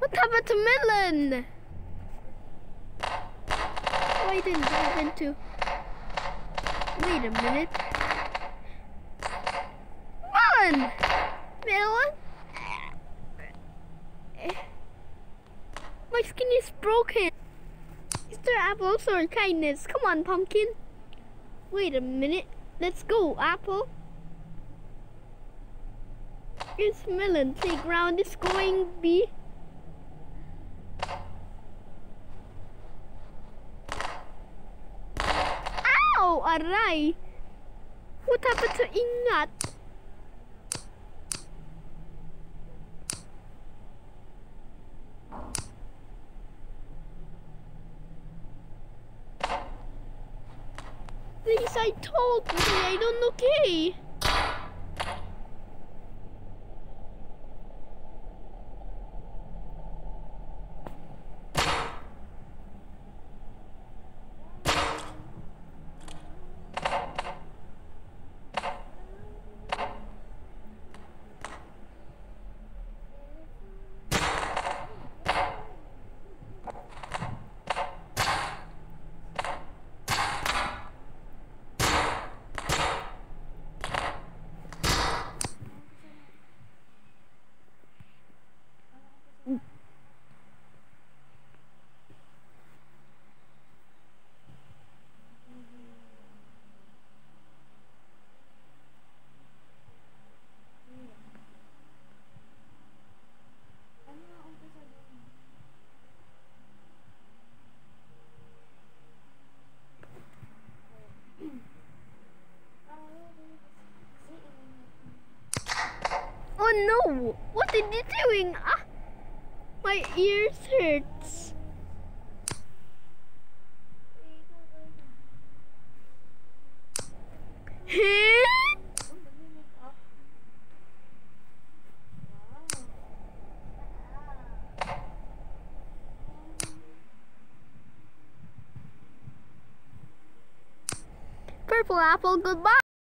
What happened to Melon? Why didn't it happen to... Wait a minute. Run! Melon? My skin is broken. Mr. Apple, or kindness. Come on, pumpkin. Wait a minute. Let's go, Apple. It's Melon playground is going to be. Ow! Aray! What happened to Ingat? Please, I told me I don't okay. Oh no! What are you doing? Ah, my ears hurts. Purple apple, goodbye.